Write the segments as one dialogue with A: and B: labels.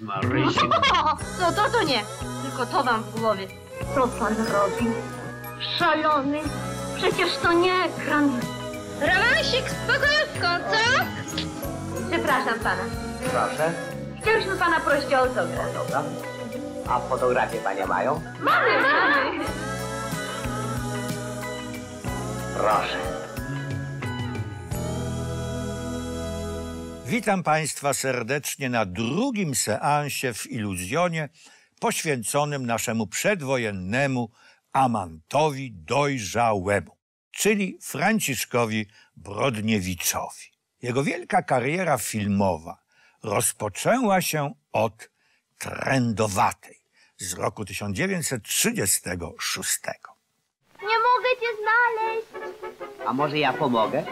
A: Marysiu.
B: To nie. Tylko to wam w głowie. Co pan robi? Szalony. Przecież to nie ekran. Romansik, spokojnie, co? Przepraszam pana.
C: Proszę.
B: Chcieliśmy pana prosić o autograf.
C: Dobra. A fotografię panie mają?
B: Mamy.
C: Proszę.
D: Witam Państwa serdecznie na drugim seansie w Iluzjonie poświęconym naszemu przedwojennemu amantowi dojrzałemu, czyli Franciszkowi Brodniewiczowi. Jego wielka kariera filmowa rozpoczęła się od Trędowatej z roku 1936.
B: Nie mogę cię znaleźć.
C: A może ja pomogę?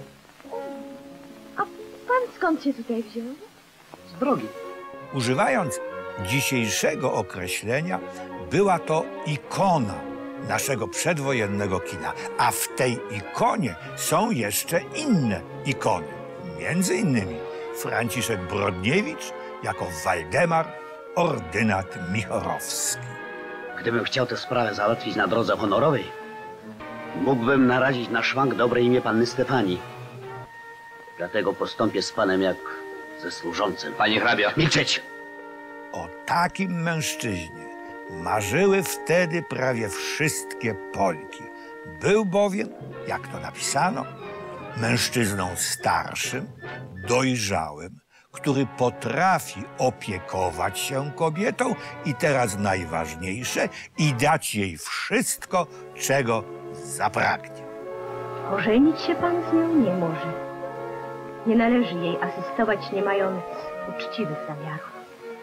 B: A pan skąd się tutaj wziął?
C: Z drogi.
D: Używając dzisiejszego określenia, była to ikona naszego przedwojennego kina. A w tej ikonie są jeszcze inne ikony. Między innymi Franciszek Brodniewicz jako Waldemar Ordynat Michorowski.
A: Gdybym chciał tę sprawę załatwić na drodze honorowej, mógłbym narazić na szwank dobre imię panny Stefanii. Dlatego postąpię z panem jak ze służącym. Panie hrabio, milczeć!
D: O takim mężczyźnie marzyły wtedy prawie wszystkie Polki. Był bowiem, jak to napisano, mężczyzną starszym, dojrzałym, który potrafi opiekować się kobietą i teraz najważniejsze, i dać jej wszystko, czego zapragnie.
B: Ożenić się pan z nią nie może. Nie należy jej asystować, nie mając uczciwych zamiarów.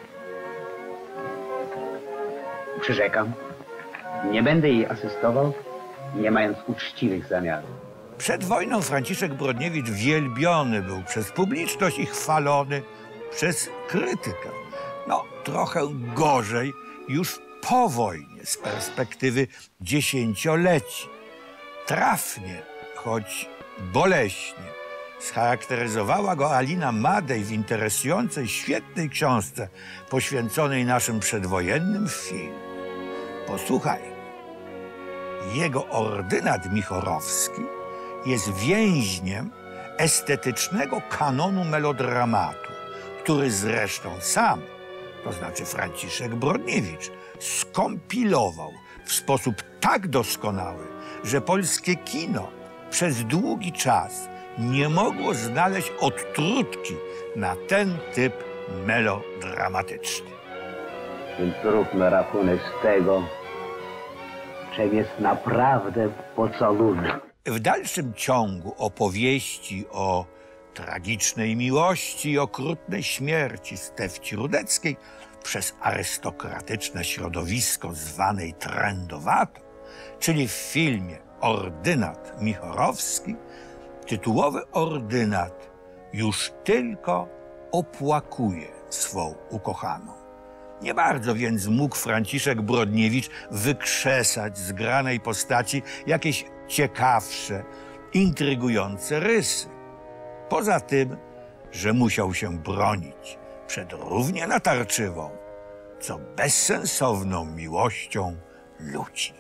A: Przyrzekam, nie będę jej asystował, nie mając uczciwych zamiarów.
D: Przed wojną Franciszek Brodniewicz wielbiony był przez publiczność i chwalony przez krytykę. No, trochę gorzej już po wojnie z perspektywy dziesięcioleci. Trafnie, choć boleśnie, scharakteryzowała go Alina Madej w interesującej, świetnej książce poświęconej naszym przedwojennym filmom. Posłuchaj. Jego ordynat Michorowski jest więźniem estetycznego kanonu melodramatu, który zresztą sam, to znaczy Franciszek Brodniewicz, skompilował w sposób tak doskonały, że polskie kino przez długi czas nie mogło znaleźć odtrutki na ten typ melodramatyczny.
A: Więc róbmy rachunek z tego, czym jest naprawdę pocałunek.
D: W dalszym ciągu opowieści o tragicznej miłości i okrutnej śmierci Stefci Rudeckiej przez arystokratyczne środowisko zwanej Trędowatą, czyli w filmie Ordynat Michorowski, tytułowy ordynat już tylko opłakuje swą ukochaną. Nie bardzo więc mógł Franciszek Brodniewicz wykrzesać z granej postaci jakieś ciekawsze, intrygujące rysy. Poza tym, że musiał się bronić przed równie natarczywą, co bezsensowną miłością ludzi.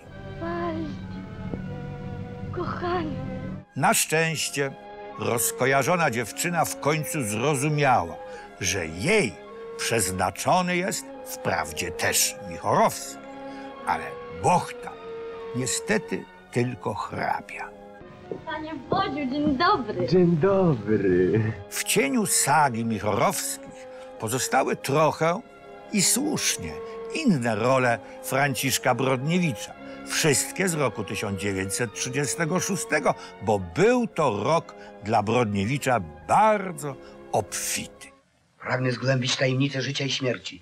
B: Kochani.
D: Na szczęście rozkojarzona dziewczyna w końcu zrozumiała, że jej przeznaczony jest wprawdzie też Michorowski, ale bohta niestety tylko hrabia.
B: Panie Bodziu, dzień dobry.
C: Dzień dobry.
D: W cieniu sagi Michorowskich pozostały trochę i słusznie inne role Franciszka Brodniewicza. Wszystkie z roku 1936, bo był to rok dla Brodniewicza bardzo obfity.
A: Pragnę zgłębić tajemnicę życia i śmierci.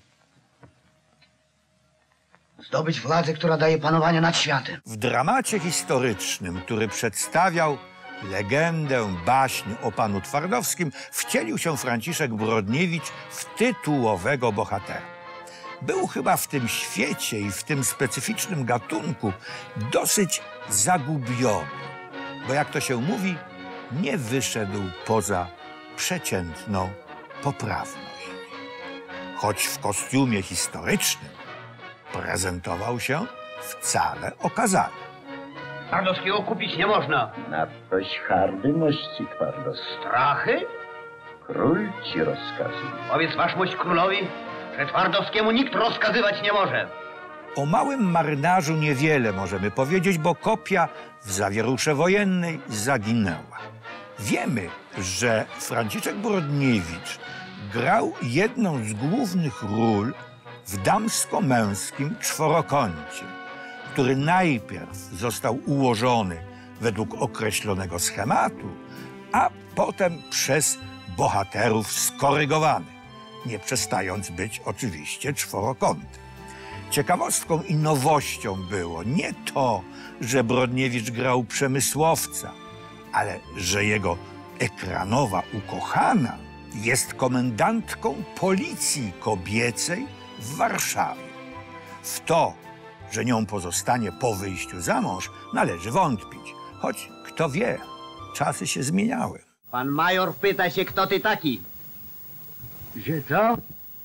A: Zdobyć władzę, która daje panowanie nad światem.
D: W dramacie historycznym, który przedstawiał legendę, baśń o panu Twardowskim, wcielił się Franciszek Brodniewicz w tytułowego bohatera. Był chyba w tym świecie i w tym specyficznym gatunku dosyć zagubiony, bo jak to się mówi, nie wyszedł poza przeciętną poprawność. choć w kostiumie historycznym, prezentował się wcale okazale.
A: Twardowskiego kupić nie można.
C: Nadtoś hardy mości Twardowski.
A: Strachy?
C: Król ci rozkazuje.
A: Powiedz waszmość królowi, że Twardowskiemu nikt rozkazywać nie może.
D: O małym marynarzu niewiele możemy powiedzieć, bo kopia w zawierusze wojennej zaginęła. Wiemy, że Franciszek Brodniewicz grał jedną z głównych ról w damsko-męskim czworokącie, który najpierw został ułożony według określonego schematu, a potem przez bohaterów skorygowany, nie przestając być oczywiście czworokątem. Ciekawostką i nowością było nie to, że Brodniewicz grał przemysłowca, ale że jego ekranowa ukochana jest komendantką policji kobiecej w Warszawie. W to, że nią pozostanie po wyjściu za mąż, należy wątpić, choć kto wie, czasy się zmieniały.
A: Pan major pyta się, kto ty taki.
C: Że co?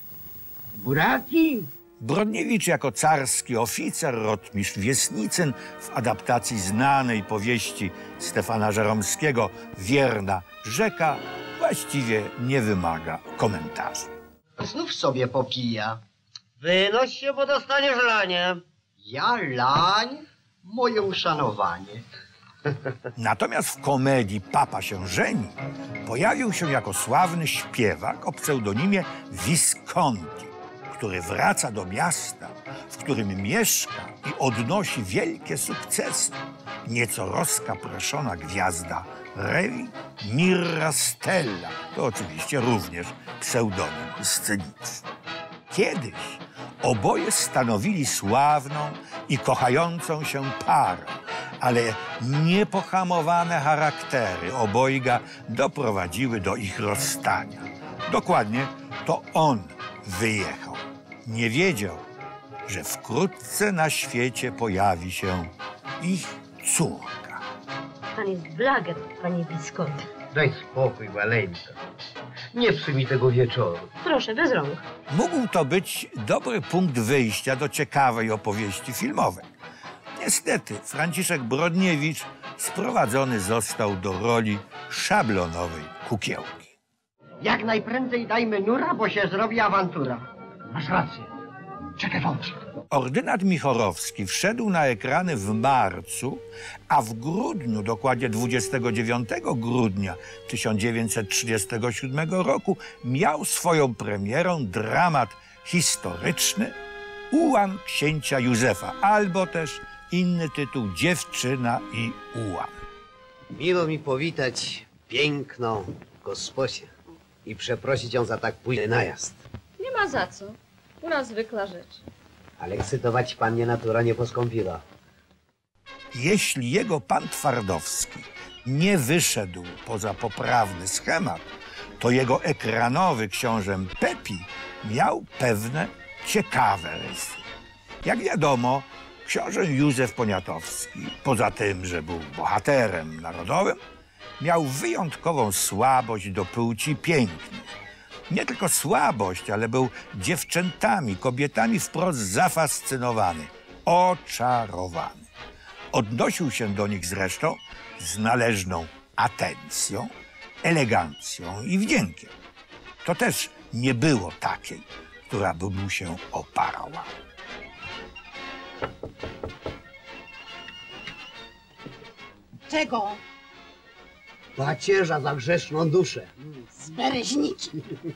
C: Buraki?
D: Brodniewicz jako carski oficer, rotmistrz Wiesnicyn w adaptacji znanej powieści Stefana Żeromskiego Wierna rzeka właściwie nie wymaga komentarzu.
C: Znów sobie popija.
A: Wynoś się, bo dostaniesz lanie.
C: Ja lań, moje uszanowanie.
D: Natomiast w komedii Papa się żeni pojawił się jako sławny śpiewak o pseudonimie Visconti, który wraca do miasta, w którym mieszka i odnosi wielkie sukcesy. Nieco rozkapreszona gwiazda Rewi Mirra Stella, to oczywiście również pseudonim sceniczny. Kiedyś oboje stanowili sławną i kochającą się parę, ale niepohamowane charaktery obojga doprowadziły do ich rozstania. Dokładnie to on wyjechał. Nie wiedział, że wkrótce na świecie pojawi się ich córka.
B: Pan jest blager, panie Visconti.
C: Daj spokój, maleńka. Nie psuj mi tego wieczoru.
B: Proszę, bez rąk.
D: Mógł to być dobry punkt wyjścia do ciekawej opowieści filmowej. Niestety, Franciszek Brodniewicz sprowadzony został do roli szablonowej kukiełki.
C: Jak najprędzej dajmy nura, bo się zrobi awantura. Masz rację. Czekaj, wątpię.
D: Ordynat Michorowski wszedł na ekrany w marcu, a w grudniu, dokładnie 29 grudnia 1937 roku, miał swoją premierę dramat historyczny Ułan księcia Józefa, albo też inny tytuł Dziewczyna i ułan.
E: Miło mi powitać piękną gosposię i przeprosić ją za tak późny najazd.
F: Nie ma za co. U nas zwykła rzecz.
E: Ale ekscytować pannie natura nie poskąpiła.
D: Jeśli jego pan Twardowski nie wyszedł poza poprawny schemat, to jego ekranowy książę Pepi miał pewne ciekawe rysy. Jak wiadomo, książę Józef Poniatowski, poza tym, że był bohaterem narodowym, miał wyjątkową słabość do płci pięknych. Nie tylko słabość, ale był dziewczętami, kobietami wprost zafascynowany, oczarowany. Odnosił się do nich zresztą z należną atencją, elegancją i wdziękiem. To też nie było takiej, która by mu się oparła.
G: Czego?
E: Pacierza za grzeszną duszę.
G: Z bereźniczy.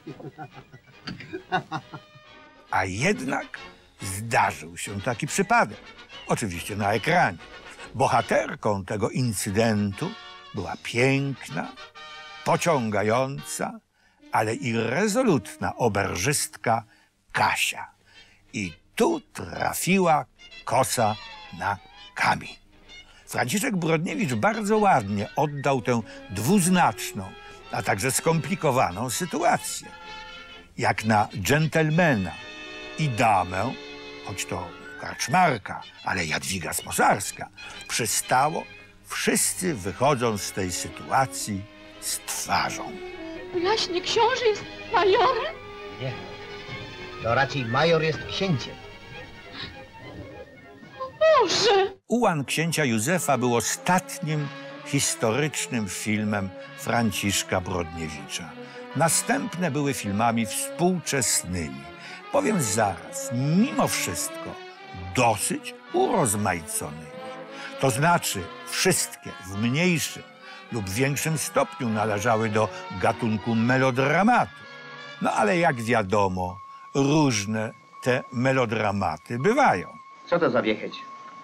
D: A jednak zdarzył się taki przypadek. Oczywiście na ekranie. Bohaterką tego incydentu była piękna, pociągająca, ale i rezolutna oberżystka Kasia. I tu trafiła kosa na kamień. Franciszek Brodniewicz bardzo ładnie oddał tę dwuznaczną, a także skomplikowaną sytuację. Jak na dżentelmena i damę, choć to karczmarka, ale Jadwiga Smosarska, przystało, wszyscy wychodzą z tej sytuacji z twarzą.
F: Jaśnie książę jest majorem?
C: Nie.
E: To raczej major jest księciem.
F: Boże!
D: Ułan księcia Józefa był ostatnim historycznym filmem Franciszka Brodniewicza. Następne były filmami współczesnymi. Powiem zaraz, mimo wszystko dosyć urozmaiconymi. To znaczy wszystkie w mniejszym lub większym stopniu należały do gatunku melodramatu. No ale jak wiadomo, różne te melodramaty bywają.
A: Co to za wiecheć?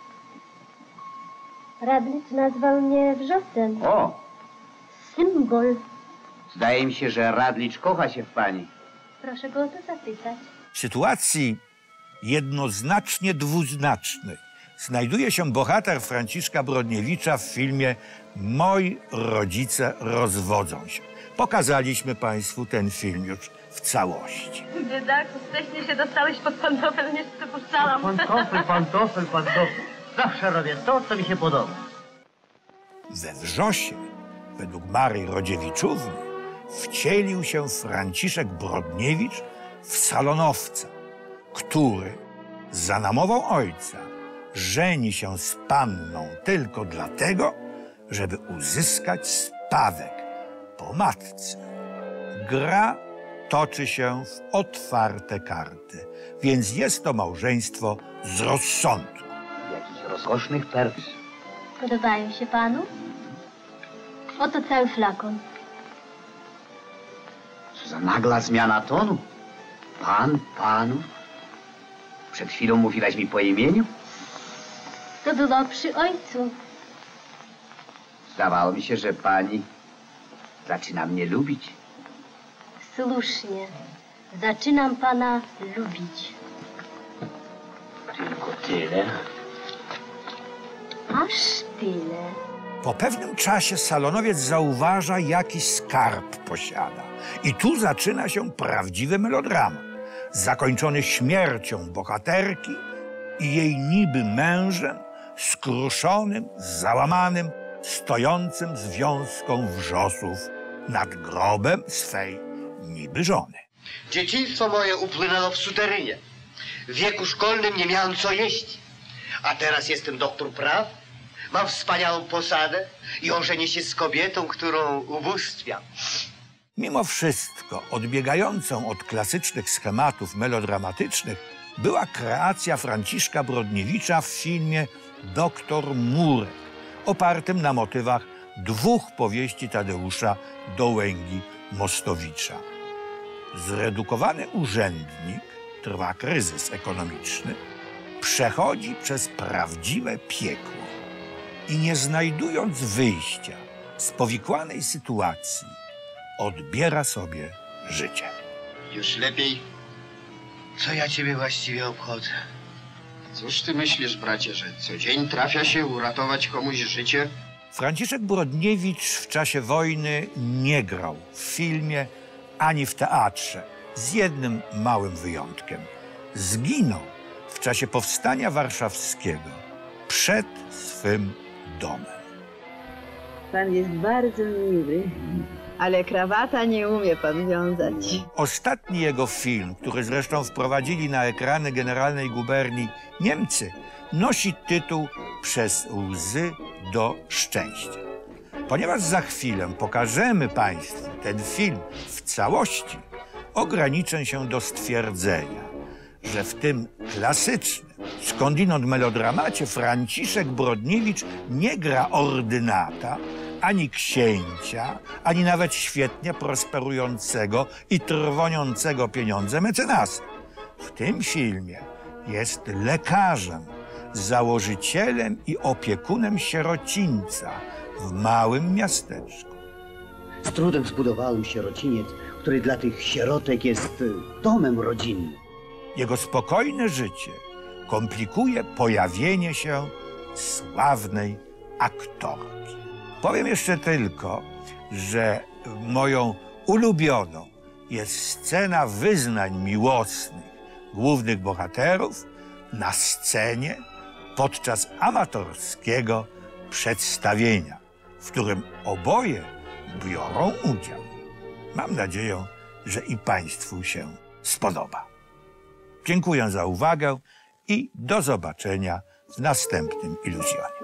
B: Radlicz nazwał mnie wrzosem.
A: O,
B: Symbol.
A: zdaje mi się, że Radlicz kocha się w pani.
B: Proszę go o to zapytać.
D: W sytuacji jednoznacznie dwuznacznej znajduje się bohater Franciszka Brodniewicza w filmie Moi rodzice rozwodzą się. Pokazaliśmy państwu ten film już w całości.
B: Biedaku, wcześniej się dostałeś pod pantofel, nie przypuszczałam.
C: Pantofel. Zawsze robię to, co mi się podoba.
D: We Wrzosie, według Maryi Rodziewiczówny, wcielił się Franciszek Brodniewicz w salonowca, który za namową ojca żeni się z panną tylko dlatego, żeby uzyskać spadek po matce. Gra toczy się w otwarte karty, więc jest to małżeństwo z rozsądku.
A: Jakichś rozkosznych perł.
B: Podobają się panu? Oto cały flakon.
A: Co za nagła zmiana tonu. Pan, panów. Przed chwilą mówiłaś mi po imieniu.
B: To było przy ojcu.
A: Zdawało mi się, że pani zaczyna mnie lubić.
B: Słusznie. Zaczynam pana lubić.
A: Tylko tyle.
B: Aż tyle.
D: Po pewnym czasie salonowiec zauważa, jaki skarb posiada. I tu zaczyna się prawdziwy melodramat, zakończony śmiercią bohaterki i jej niby mężem, skruszonym, załamanym, stojącym z wiązką wrzosów nad grobem swej niby żony.
C: Dzieciństwo moje upłynęło w suterynie. W wieku szkolnym nie miałem co jeść. A teraz jestem doktor praw, mam wspaniałą posadę i ożenię się z kobietą, którą ubóstwiam.
D: Mimo wszystko odbiegającą od klasycznych schematów melodramatycznych była kreacja Franciszka Brodniewicza w filmie Doktor Murek, opartym na motywach dwóch powieści Tadeusza Dołęgi-Mostowicza. Zredukowany urzędnik, trwa kryzys ekonomiczny, przechodzi przez prawdziwe piekło i nie znajdując wyjścia z powikłanej sytuacji, odbiera sobie życie.
C: Już lepiej. Co ja ciebie właściwie obchodzę?
H: Cóż ty myślisz, bracie, że co dzień trafia się uratować komuś życie?
D: Franciszek Brodniewicz w czasie wojny nie grał w filmie ani w teatrze, z jednym małym wyjątkiem. Zginął w czasie powstania warszawskiego przed swym domem.
I: Pan jest bardzo miły, ale krawata nie umie pan wiązać.
D: Ostatni jego film, który zresztą wprowadzili na ekrany Generalnej Guberni Niemcy, nosi tytuł Przez łzy do szczęścia. Ponieważ za chwilę pokażemy państwu ten film w całości, ograniczę się do stwierdzenia, że w tym klasycznym, skądinąd melodramacie Franciszek Brodniewicz nie gra ordynata, ani księcia, ani nawet świetnie prosperującego i trwoniącego pieniądze mecenasa. W tym filmie jest lekarzem, założycielem i opiekunem sierocińca w małym miasteczku.
A: Z trudem zbudowałem sierociniec, który dla tych sierotek jest domem rodzinnym.
D: Jego spokojne życie komplikuje pojawienie się sławnej aktorki. Powiem jeszcze tylko, że moją ulubioną jest scena wyznań miłosnych głównych bohaterów na scenie podczas amatorskiego przedstawienia, w którym oboje biorą udział. Mam nadzieję, że i państwu się spodoba. Dziękuję za uwagę i do zobaczenia w następnym iluzjonie.